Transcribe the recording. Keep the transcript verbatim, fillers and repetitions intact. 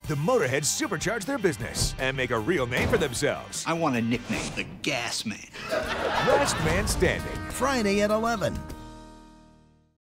The Motorheads supercharge their business and make a real name for themselves. I want a nickname, the Gas Man. Last Man Standing. Friday at eleven.